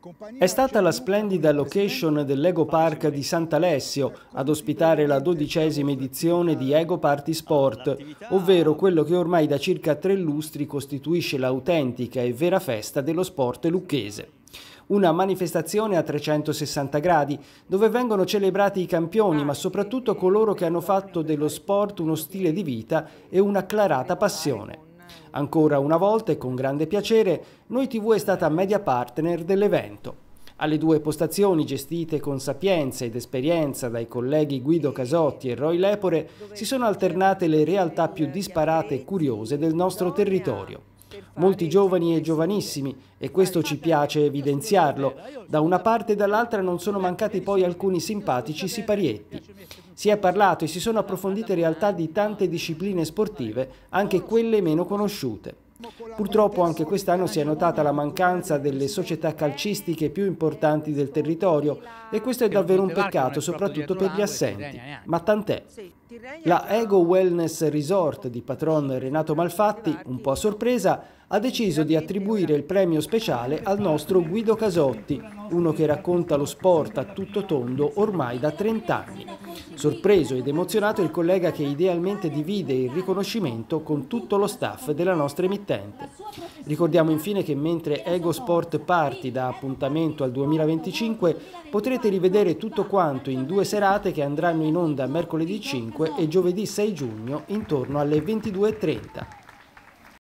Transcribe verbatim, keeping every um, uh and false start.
È stata la splendida location dell'Ego Park di Sant'Alessio ad ospitare la dodicesima edizione di Ego Party Sport, ovvero quello che ormai da circa tre lustri costituisce l'autentica e vera festa dello sport lucchese. Una manifestazione a trecentosessanta gradi, dove vengono celebrati i campioni, ma soprattutto coloro che hanno fatto dello sport uno stile di vita e un'acclarata passione. Ancora una volta e con grande piacere, Noi tivù è stata media partner dell'evento. Alle due postazioni, gestite con sapienza ed esperienza dai colleghi Guido Casotti e Roy Lepore, si sono alternate le realtà più disparate e curiose del nostro territorio. Molti giovani e giovanissimi, e questo ci piace evidenziarlo. Da una parte e dall'altra non sono mancati poi alcuni simpatici siparietti. Si è parlato e si sono approfondite realtà di tante discipline sportive, anche quelle meno conosciute. Purtroppo anche quest'anno si è notata la mancanza delle società calcistiche più importanti del territorio e questo è davvero un peccato, soprattutto per gli assenti. Ma tant'è. La Ego Wellness Resort di patron Renato Malfatti, un po' a sorpresa, ha deciso di attribuire il premio speciale al nostro Guido Casotti, uno che racconta lo sport a tutto tondo ormai da trent'anni. Sorpreso ed emozionato il collega che idealmente divide il riconoscimento con tutto lo staff della nostra emittente. Ricordiamo infine che mentre Ego Sport Party dà appuntamento al duemilaventicinque, potrete rivedere tutto quanto in due serate che andranno in onda mercoledì cinque e giovedì sei giugno intorno alle ventidue e trenta.